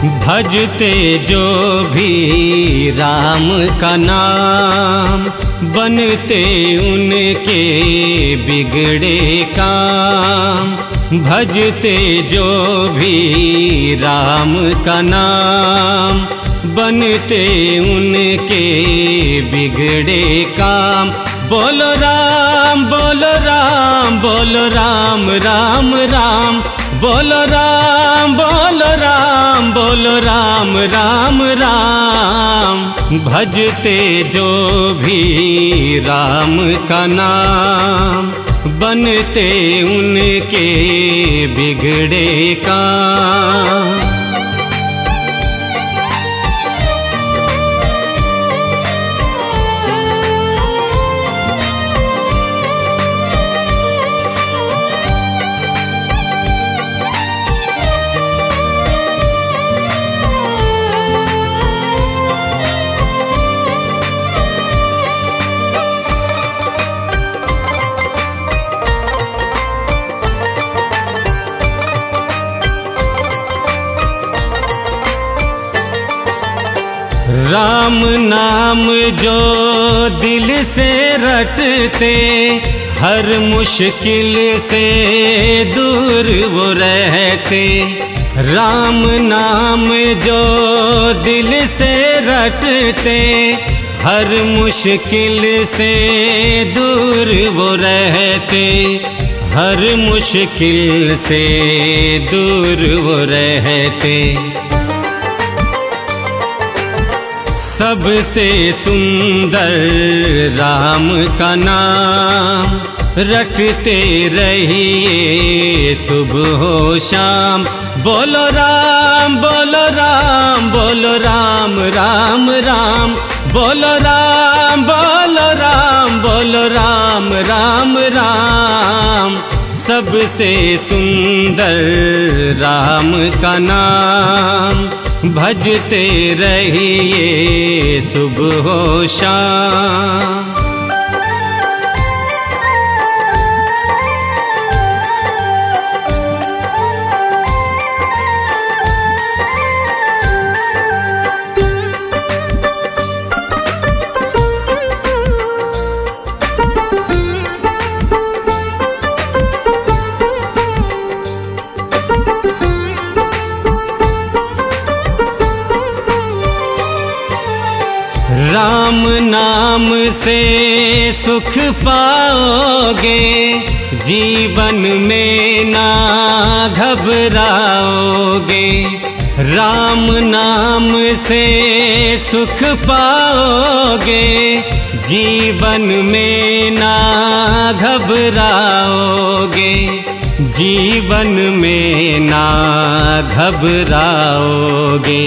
भजते जो भी राम का नाम, बनते उनके बिगड़े काम। भजते जो भी राम का नाम, बनते उनके बिगड़े काम। बोलो राम बोलो राम बोलो राम राम राम, बोलो राम बोलो राम बोलो राम राम राम। भजते जो भी राम का नाम, बनते उनके बिगड़े काम। राम नाम जो दिल से रटते, हर मुश्किल से दूर वो रहते। राम नाम जो दिल से रटते, हर मुश्किल से दूर वो रहते। हर मुश्किल से दूर वो रहते। सबसे सुंदर राम का नाम, रटते रहिए सुबह शाम। बोलो राम बोलो राम बोलो राम राम राम, बोलो राम बोलो राम बोलो राम राम राम। सबसे सुंदर राम का नाम, भजते रहिए सुबह शाम। राम नाम से सुख पाओगे, जीवन में ना घबराओगे। राम नाम से सुख पाओगे, जीवन में ना घबराओगे। जीवन में ना घबराओगे।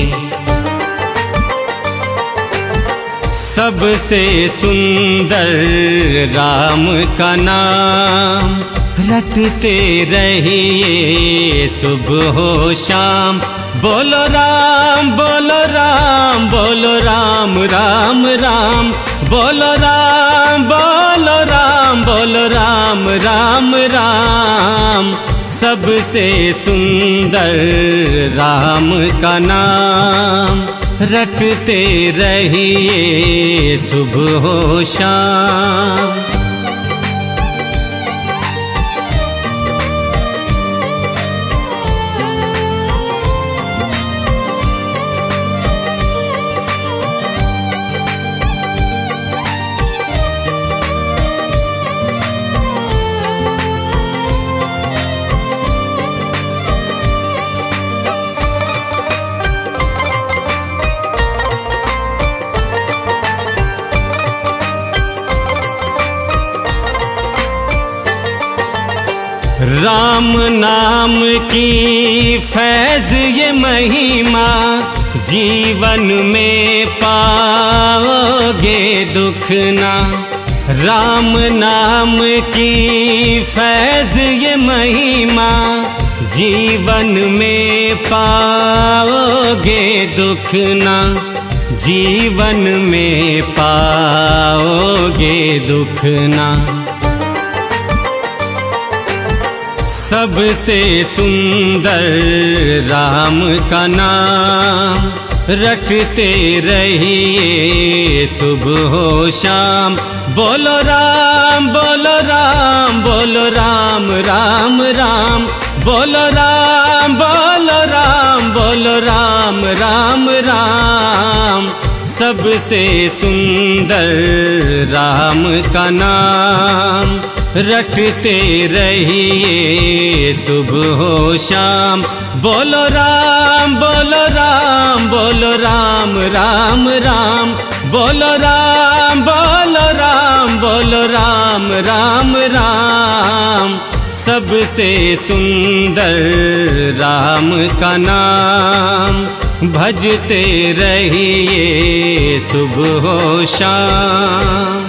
सबसे सुंदर राम का नाम, रटते रहिए सुबह शाम। बोलो राम बोलो राम बोलो राम राम राम, बोलो राम बोलो राम बोलो राम राम राम। सबसे सुंदर राम का नाम, रटते रहिए सुबह शाम। राम नाम की फैज़ ये महिमा, जीवन में पाओगे दुख ना। राम नाम की फैज़ ये महिमा, जीवन में पाओगे दुख ना। जीवन में पाओगे दुख ना। सबसे सुंदर राम का नाम रटते रहिए सुबह हो शाम। बोलो राम बोलो राम बोलो राम राम राम, बोलो राम बोलो राम बोलो राम राम राम। सबसे सुंदर राम का नाम रटते रहिए सुबह हो शाम। बोलो राम बोलो राम बोलो राम राम राम, बोलो राम बोलो राम बोलो राम राम राम। सबसे सुंदर राम का नाम भजते रहिए सुबह हो शाम।